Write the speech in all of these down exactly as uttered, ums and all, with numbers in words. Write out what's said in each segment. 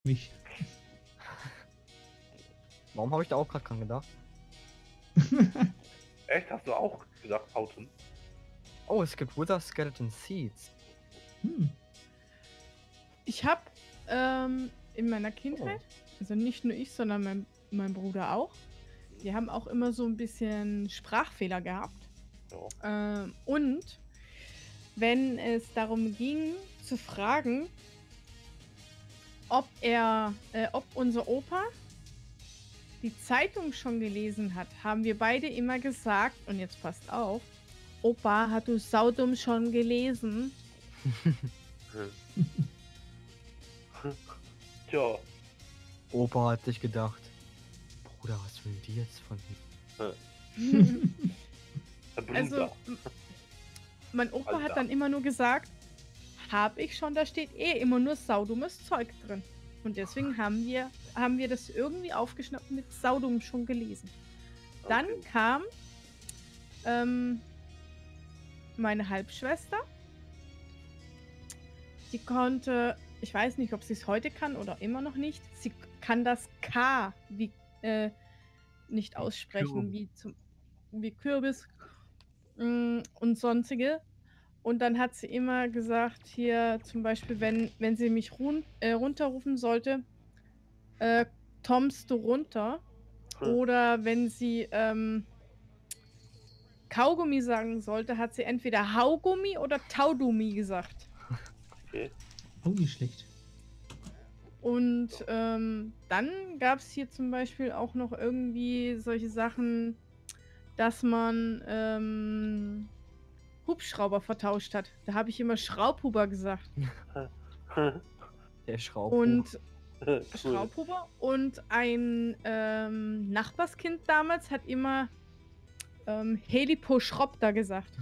Mich. Warum habe ich da auch gerade dran gedacht? Echt? Hast du auch gesagt, Autumn? Oh, es gibt Wither Skeleton Seeds. Hm. Ich habe ähm, in meiner Kindheit, also nicht nur ich, sondern mein, mein Bruder auch, wir haben auch immer so ein bisschen Sprachfehler gehabt. Ja. Ähm, und wenn es darum ging, zu fragen, ob er, äh, ob unser Opa die Zeitung schon gelesen hat, haben wir beide immer gesagt, und jetzt passt auf, Opa, hat du Saudum schon gelesen? Tja. Opa hat sich gedacht, Bruder, was will die jetzt von mir? Herr Bruder. Also, m- mein Opa Alter. hat dann immer nur gesagt, hab ich schon, da steht eh immer nur saudummes Zeug drin. Und deswegen haben wir, haben wir das irgendwie aufgeschnappt mit Saudum schon gelesen. Dann Okay. kam ähm, meine Halbschwester. Die konnte, ich weiß nicht, ob sie es heute kann oder immer noch nicht, sie kann das K wie, äh, nicht aussprechen, Kürbis. wie, zum, wie Kürbis mm, und sonstige. Und dann hat sie immer gesagt, hier zum Beispiel, wenn, wenn sie mich run äh, runterrufen sollte, äh, Tommst du runter? Hm. Oder wenn sie ähm, Kaugummi sagen sollte, hat sie entweder Haugummi oder Taudummi gesagt. Okay. Auch nicht schlecht. Und ähm, dann gab es hier zum Beispiel auch noch irgendwie solche Sachen, dass man ähm, Hubschrauber vertauscht hat. Da habe ich immer Schraubhuber gesagt. Der Schraub. Und Cool. Schraubhuber. Und ein ähm, Nachbarskind damals hat immer ähm, Heliposchropter gesagt.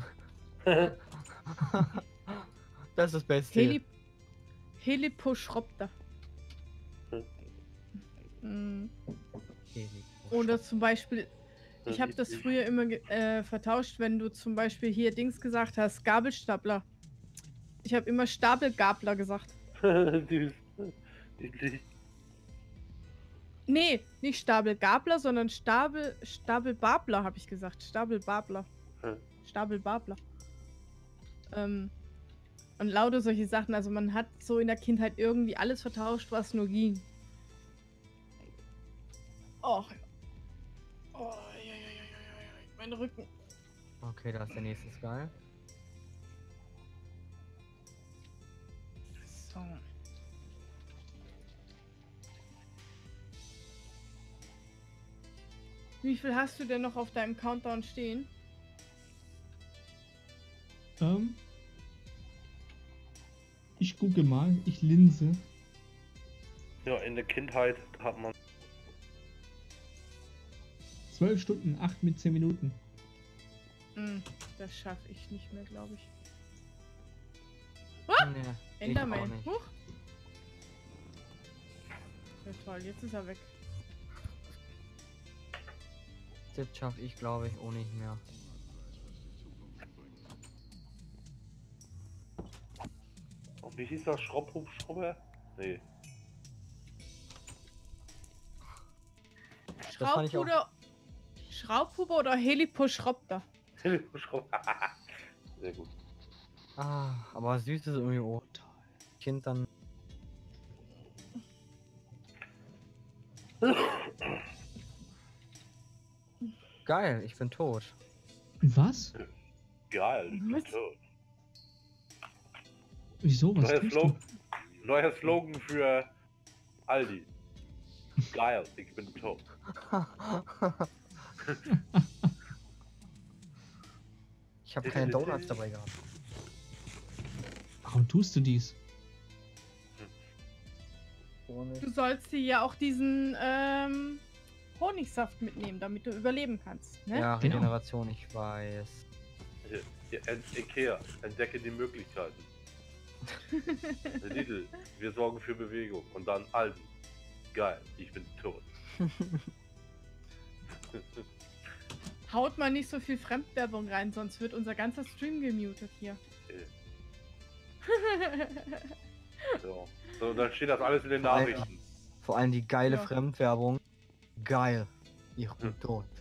Das ist das Beste. Heli Heliposchropter. Mm. Oder zum Beispiel, ich habe das früher immer ge- äh, vertauscht, wenn du zum Beispiel hier Dings gesagt hast, Gabelstapler. Ich habe immer Stapelgabler gesagt. Süß. Niedlich. Nee, nicht Stapelgabler, sondern Stapel, Stapelbabler habe ich gesagt. Stapelbabler. Hm. Stapelbabler. Ähm, und lauter solche Sachen. Also man hat so in der Kindheit irgendwie alles vertauscht, was nur ging. Oh, oh, ja, ja, ja, ja, ja, mein Rücken. Okay, da ist der nächste Skull. So. Wie viel hast du denn noch auf deinem Countdown stehen? Ähm, ich gucke mal, ich linse. Ja, in der Kindheit hat man. zwölf Stunden, acht mit zehn Minuten. Hm, das schaffe ich nicht mehr, glaube ich. Nee, ich auch Enderman. nicht. Huch. Ja toll, jetzt ist er weg. Das schaffe ich, glaube ich, auch nicht mehr. Und wie hieß das? Schraubhubschrauber? Nee. Das fand ich auch- Schraubhuber, Schraubhuber oder Heliposchropter? Hubschrauber. Sehr gut. Ah, aber süß ist irgendwie auch. Kind dann. Geil, ich bin tot. Was? Geil, ich bin Was? tot. Wieso? Was Neuer, tust Slo du? neuer Slogan für Aldi. Geil, ich bin tot. Ich habe keine Donuts dabei gehabt. Warum tust du dies? Du sollst dir ja auch diesen ähm, Honigsaft mitnehmen, damit du überleben kannst. Ne? Ja, Genau. Regeneration, ich weiß. Ja, Ent- Ikea, entdecke die Möglichkeiten. Lidl, wir sorgen für Bewegung. Und dann Aldi. Geil, ich bin tot. Haut mal nicht so viel Fremdwerbung rein, sonst wird unser ganzer Stream gemutet hier. So. So, dann steht das alles in den Alter. Nachrichten. Vor allem die geile Ja. Fremdwerbung. Geil. Ich bin Hm. tot.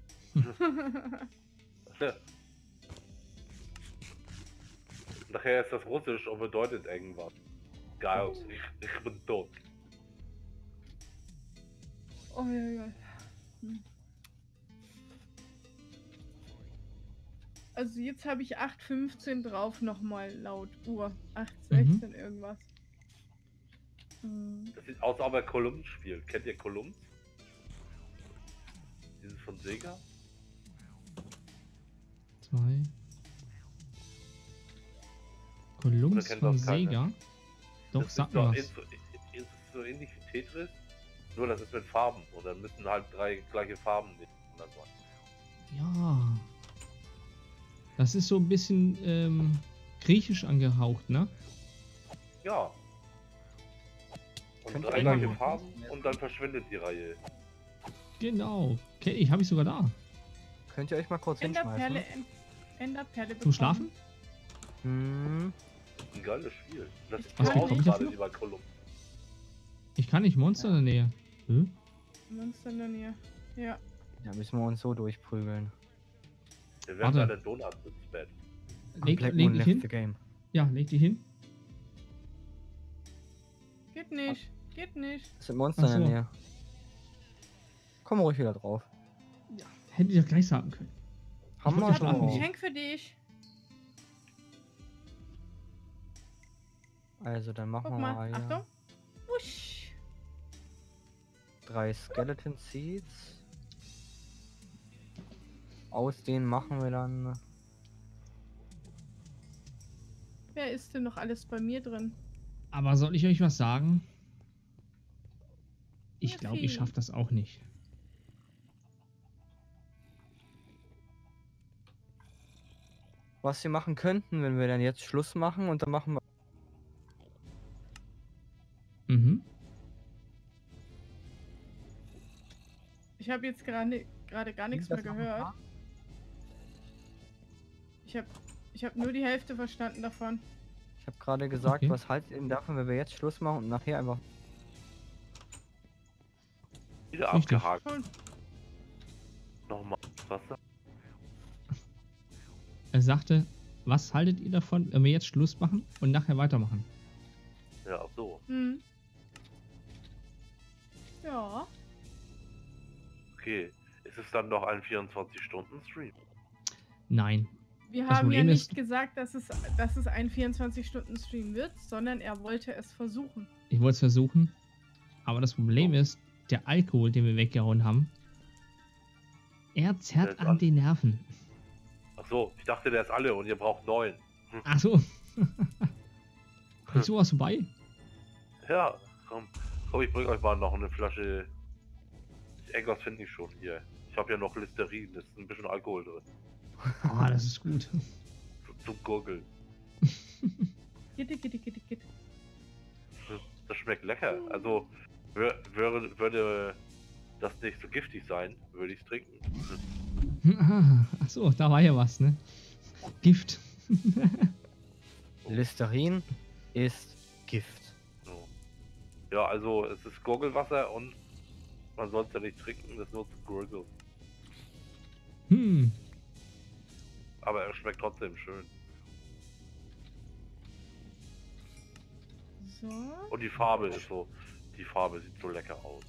Nachher ist das Russisch und bedeutet irgendwas. Geil, ich, ich bin tot. Oh ja, ja. Hm. Also jetzt habe ich acht fünfzehn drauf nochmal laut Uhr. acht sechzehn irgendwas. Hm. Das sieht aus, als ob er Columns spielt. Kennt ihr Columns? Dieses von Sega? Zwei. Columbus Oder kennt von das keiner? Sega. Doch, Das sag ist mir so, was. ist, so, ist so ähnlich wie Tetris. Nur das ist mit Farben. Und dann müssen halt drei gleiche Farben nebeneinander sein. Ja. Das ist so ein bisschen ähm, griechisch angehaucht, ne? Ja. Und Könnt drei ihr gleiche mal- Farben und dann verschwindet die Reihe. Genau. Kenn ich, habe ich sogar da. Könnt ihr euch mal kurz hinschmeißen? Enderperle, End- Enderperle Zum bekommen. Schlafen? Hm. Ein geiles Spiel. Das sieht Was so bekomme aus ich gerade dafür? wie bei Columns. Ich kann nicht, Monster in der Nähe. Hm? Monster in der Nähe. Ja. Da müssen wir uns so durchprügeln. Wir werden Warte. deine Donuts ins Bett. Leg, Black leg Moon dich left hin. the game. Ja, leg die hin. Geht nicht. Geht nicht. Das sind Monster Ach in der so. Nähe. Komm ruhig wieder drauf. Ja. Hätte ich doch gleich sagen können. Haben wollte wir Ich habe schlafen ein gehen. schon. Geschenk für dich. Also dann machen Guck wir mal. mal hier Achtung. Wusch. drei Skeleton Seeds. Aus denen machen wir dann. Wer ist denn noch alles bei mir drin? Aber soll ich euch was sagen? Ich Ja, glaube, ich viel. schaffe das auch nicht. Was wir machen könnten, wenn wir dann jetzt Schluss machen und dann machen wir. Mhm. Ich habe jetzt gerade gerade gar nichts mehr Das machen gehört. wir. Ich habe ich hab nur die Hälfte verstanden davon. Ich habe gerade gesagt, Okay. was haltet ihr denn davon, wenn wir jetzt Schluss machen und nachher einfach. Wieder Richtig. abgehakt. Cool. Nochmal. Wasser. Er sagte, was haltet ihr davon, wenn wir jetzt Schluss machen und nachher weitermachen? Ja, ach so. Hm. Ja. Okay. Ist es dann noch ein vierundzwanzig-Stunden-Stream? Nein. Wir Das haben ja Problem nicht ist- gesagt, dass es, dass es ein vierundzwanzig-Stunden-Stream wird, sondern er wollte es versuchen. Ich wollte es versuchen. Aber das Problem ist, der Alkohol, den wir weggehauen haben, er Der zerrt ist an an- den Nerven. Ach so, ich dachte, der ist alle und ihr braucht neun. Ach so. Bringst du was vorbei? Ja, komm. Komm, ich bring euch mal noch eine Flasche. Irgendwas finde ich schon hier. Ich habe ja noch Listerin, da ist ein bisschen Alkohol drin. Ah, das ist gut. Zum- Zum Gurgeln. Gitte, gitte, gitte, gitte. Das, das schmeckt lecker. Also wür, würde, würde das nicht so giftig sein, würde ich es trinken. Ach so, da war ja was, ne? Gift. Listerin ist Gift. So. Ja, also es ist Gurgelwasser und man soll es ja nicht trinken, das ist nur zum Gurgeln. Hm. Aber er schmeckt trotzdem schön. So. Und die Farbe ist so, die Farbe sieht so lecker aus.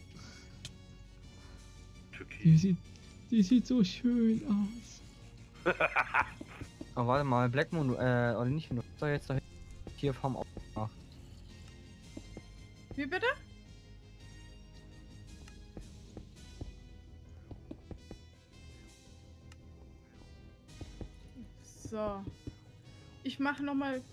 Die Türkis. sieht, die sieht so schön aus. Aber warte mal, Black Moon, äh, oder nicht, du hast doch jetzt da hier vom aufgemacht. Wie bitte? So. Ich mache noch mal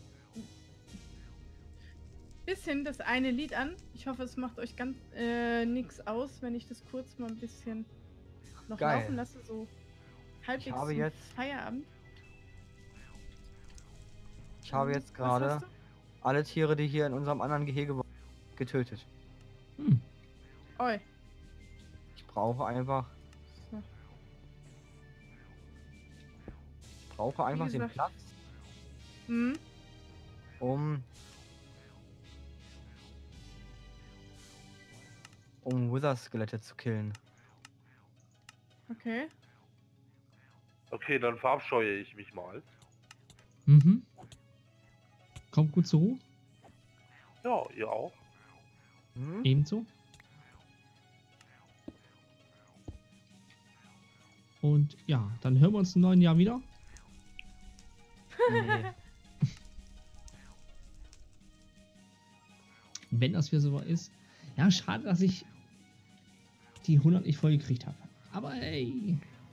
bisschen das eine Lied an. Ich hoffe, es macht euch ganz äh, nichts aus, wenn ich das kurz mal ein bisschen noch Geil. laufen lasse, so halbwegs habe zum jetzt- Feierabend. Ich habe Mhm. jetzt Was gerade hast du? alle Tiere, die hier in unserem anderen Gehege waren, getötet. Hm. Oi. Ich brauche einfach, So. ich brauche einfach den gesagt. Platz, Hm? um um Wither-Skelette zu killen. Okay. Okay, dann verabscheue ich mich mal. Mhm. Kommt gut zur Ruhe. Ja, ihr auch. Hm? Ebenso. Und ja, dann hören wir uns im neuen Jahr wieder. Nee. Wenn das wieder so ist. Ja, schade, dass ich die hundert nicht voll gekriegt habe. Aber ey.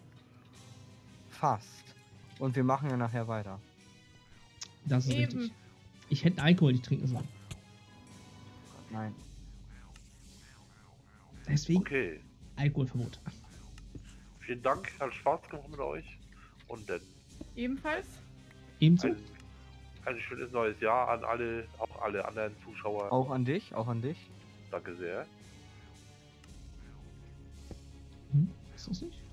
Fast. Und wir machen ja nachher weiter. Das ist Eben. richtig. Ich hätte Alkohol nicht trinken sollen. Nein. Deswegen Okay. Alkoholverbot. Vielen Dank, hat Spaß gemacht mit euch. Und dann Ebenfalls. Ebenso. ein, ein schönes neues Jahr an alle, auch alle anderen Zuschauer. Auch an dich, auch an dich. Danke sehr. Hm, ist das nicht?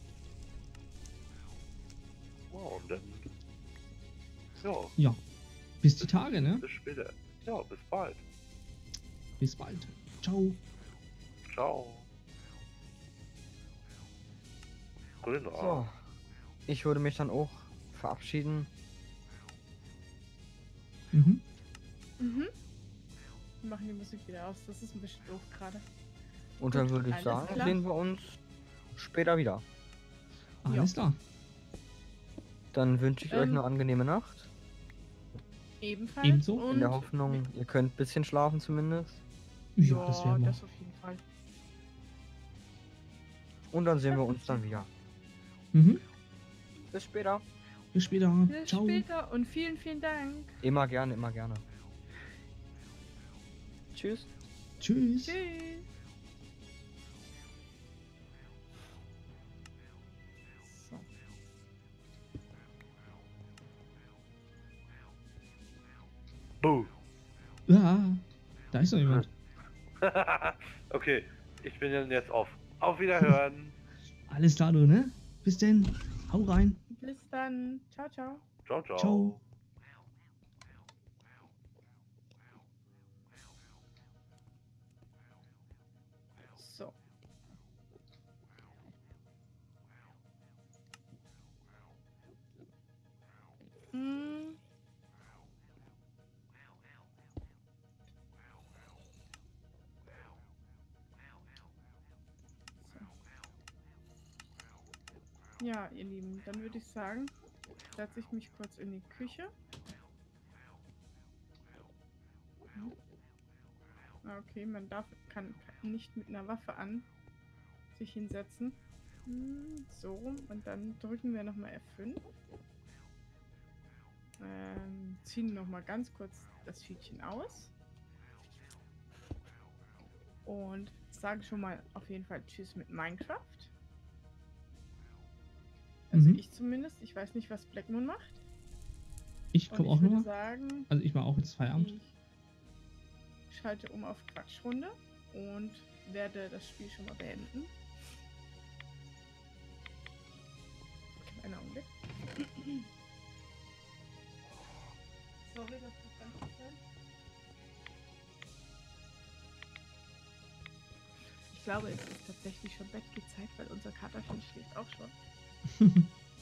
Wow, und dann. Ja, Ja. Bis die Tage, ne? bis später. Ja, bis bald. Bis bald. Ciao. Ciao. Guten Abend. So. Ich würde mich dann auch verabschieden. Mhm. Mhm. Wir machen die Musik wieder aus. Das ist ein bisschen doof gerade. Und dann Gut, würde ich alles sagen, klar. sehen wir uns später wieder. Alles klar. Dann wünsche ich euch Ähm, eine angenehme Nacht. Ebenfalls. Ebenso. In der Und Hoffnung, ihr könnt ein bisschen schlafen zumindest. Ja, das wäre mal. das auf jeden Fall. Und dann sehen wir uns dann wieder. Mhm. Bis später. Bis später. Bis Ciao. später und vielen, vielen Dank. Immer gerne, immer gerne. Tschüss. Tschüss. Tschüss. So. Buh. Ja, da ist noch jemand. Okay, ich bin dann jetzt auf. Auf Wiederhören. Alles klar, du, ne? Bis denn. Hau rein. Bis dann. Ciao, ciao. Ciao, ciao. Ciao. So. Hm. So. Ja, ihr Lieben, dann würde ich sagen, setze ich mich kurz in die Küche. Ah, okay, man darf kann, kann nicht mit einer Waffe an sich hinsetzen. Hm, so, und dann drücken wir nochmal F fünf. Ähm, ziehen nochmal ganz kurz das Viehchen aus. Und sagen schon mal auf jeden Fall Tschüss mit Minecraft. Also Mhm. ich zumindest. Ich weiß nicht, was Blackmoon macht. Ich Und komme ich auch würde noch. sagen, Also ich war auch jetzt Feierabend. ich schalte um auf Quatschrunde und werde das Spiel schon mal beenden. Einen Augenblick. Sorry, dass das ganz kurz sein. Ich glaube, es ist tatsächlich schon Bettgezeit, weil unser Katerchen schläft auch schon.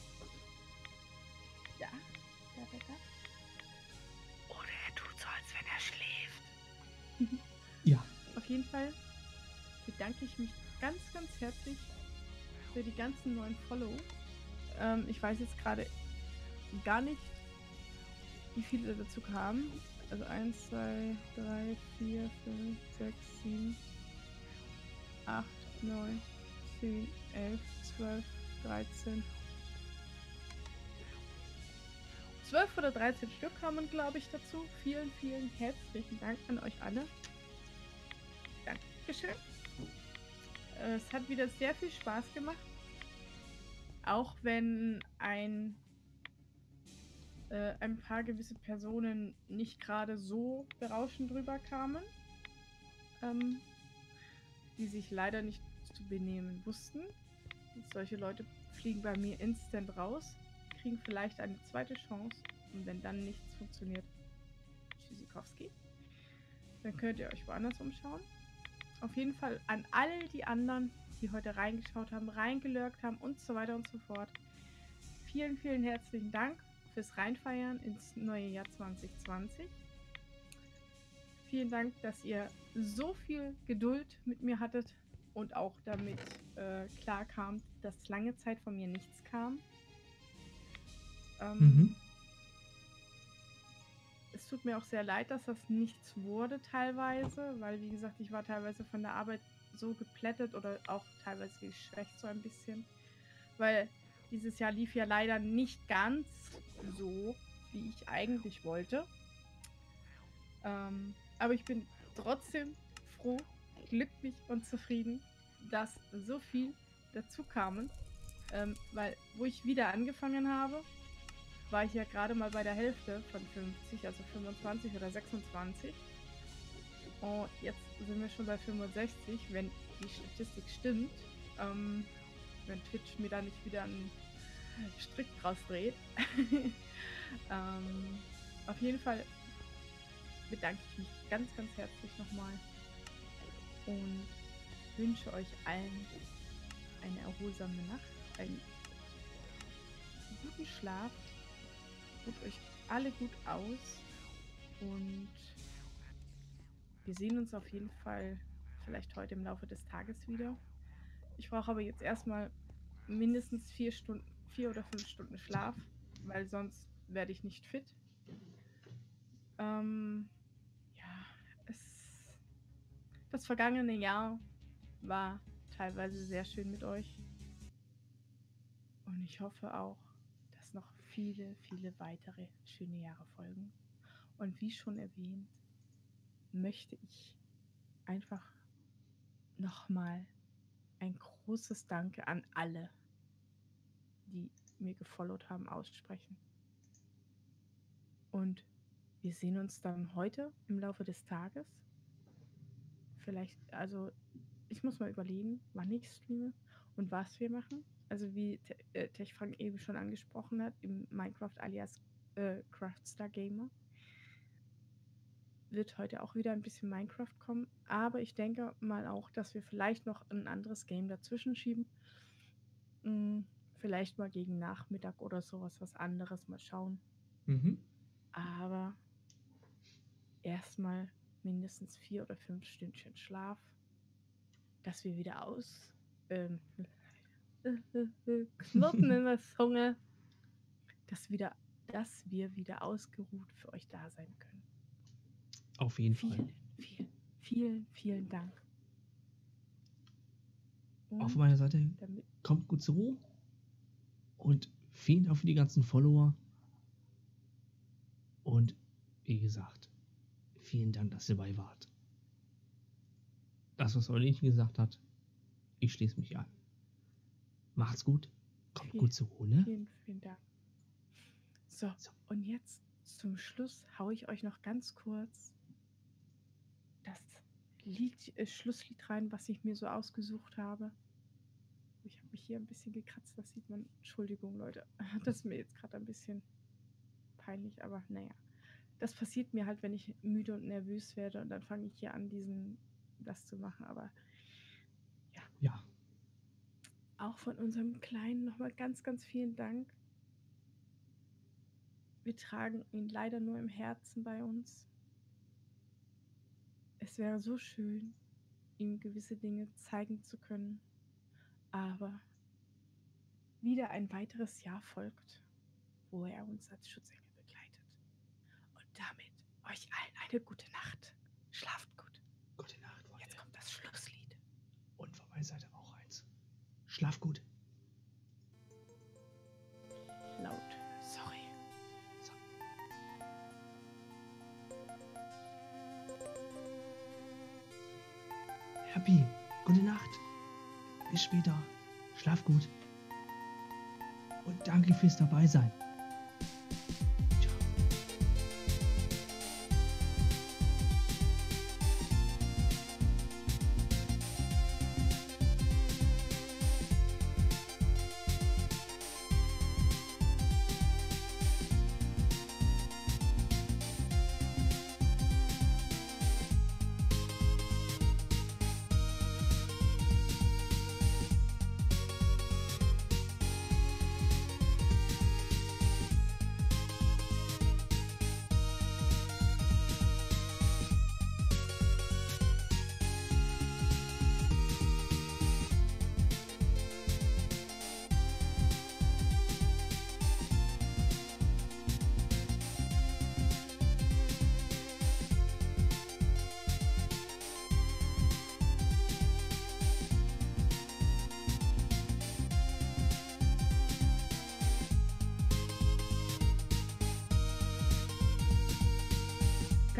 Ja, da, da, da. Oder er tut so, als wenn er schläft. Ja. Auf jeden Fall bedanke ich mich ganz, ganz herzlich für die ganzen neuen Follow. Ähm, ich weiß jetzt gerade gar nicht, wie viele dazu kamen. Also eins, zwei, drei, vier, fünf, sechs, sieben, acht, neun, zehn, elf, zwölf, dreizehn. zwölf oder dreizehn Stück kamen, glaube ich, dazu. Vielen, vielen herzlichen Dank an euch alle. Dankeschön. Es hat wieder sehr viel Spaß gemacht. Auch wenn ein, äh, ein paar gewisse Personen nicht gerade so berauschend drüber kamen, ähm, die sich leider nicht zu benehmen wussten. Solche Leute fliegen bei mir instant raus, kriegen vielleicht eine zweite Chance und wenn dann nichts funktioniert, Tschüssikowski, dann könnt ihr euch woanders umschauen. auf jeden Fall an all die anderen, die heute reingeschaut haben, reingelurkt haben und so weiter und so fort. Vielen, vielen herzlichen Dank fürs Reinfeiern ins neue Jahr zwanzig zwanzig. Vielen Dank, dass ihr so viel Geduld mit mir hattet und auch damit äh, klar kamt, dass lange Zeit von mir nichts kam. Ähm, Mhm. Es tut mir auch sehr leid, dass das nichts wurde teilweise, weil wie gesagt, ich war teilweise von der Arbeit so geplättet oder auch teilweise geschwächt so ein bisschen, weil dieses Jahr lief ja leider nicht ganz so, wie ich eigentlich wollte. Ähm, aber ich bin trotzdem froh, glücklich und zufrieden, dass so viel dazu kamen, ähm, weil wo ich wieder angefangen habe, war ich ja gerade mal bei der Hälfte von fünfzig, also fünfundzwanzig oder sechsundzwanzig. Und jetzt sind wir schon bei fünfundsechzig, wenn die Statistik stimmt. Ähm, wenn Twitch mir da nicht wieder einen Strick draus dreht. ähm, auf jeden Fall bedanke ich mich ganz, ganz herzlich nochmal und wünsche euch allen eine erholsame Nacht, einen guten Schlaf. Ruht euch alle gut aus und wir sehen uns auf jeden Fall vielleicht heute im Laufe des Tages wieder. Ich brauche aber jetzt erstmal mindestens vier Stunden, vier oder fünf Stunden Schlaf, weil sonst werde ich nicht fit. Ähm, ja, es, das vergangene Jahr war teilweise sehr schön mit euch und ich hoffe auch, dass noch viele, viele weitere schöne Jahre folgen. Und wie schon erwähnt, möchte ich einfach nochmal ein großes Danke an alle, die mir gefollowt haben, aussprechen. Und wir sehen uns dann heute im Laufe des Tages. Vielleicht, also ich muss mal überlegen, wann ich streame und was wir machen. Also wie Te äh, TechFrank eben schon angesprochen hat, im Minecraft alias äh, Craftstar Gamer wird heute auch wieder ein bisschen Minecraft kommen. Aber ich denke mal auch, dass wir vielleicht noch ein anderes Game dazwischen schieben. Hm, vielleicht mal gegen Nachmittag oder sowas, was anderes, mal schauen. Mhm. Aber erstmal mindestens vier oder fünf Stündchen Schlaf, dass wir wieder aus ähm, Knoten in der Zunge, dass, wieder, dass wir wieder ausgeruht für euch da sein können. Auf jeden vielen, Fall. Vielen, vielen, vielen Dank. Und Auf meiner Seite damit kommt gut zur Ruhe und vielen Dank für die ganzen Follower und wie gesagt, vielen Dank, dass ihr dabei wart. Das, was Eulenchen gesagt hat, ich schließe mich an. Macht's gut, kommt Viel, gut zur Ruhe, ne? Vielen, vielen Dank. So, So. und jetzt zum Schluss haue ich euch noch ganz kurz das Lied, äh, Schlusslied rein, was ich mir so ausgesucht habe. Ich habe mich hier ein bisschen gekratzt, das sieht man. Entschuldigung, Leute. Das ist mir jetzt gerade ein bisschen peinlich, aber naja. Das passiert mir halt, wenn ich müde und nervös werde und dann fange ich hier an, diesen, das zu machen, aber ja. Ja. Auch von unserem Kleinen nochmal ganz, ganz vielen Dank. Wir tragen ihn leider nur im Herzen bei uns. Es wäre so schön, ihm gewisse Dinge zeigen zu können. Aber wieder ein weiteres Jahr folgt, wo er uns als Schutzengel begleitet. Und damit euch allen eine gute Nacht. Schlaft gut. Gute Nacht, Freunde. Jetzt kommt das Schlusslied. Und von meiner Seite auch eins. Schlaf gut. Laut. Sorry. So. Happy, gute Nacht. Bis später. Schlaf gut. Und danke fürs Dabeisein.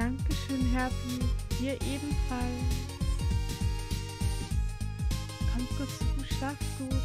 Dankeschön, Herbie. Dir ebenfalls. Kommt gut zu, schlaf gut.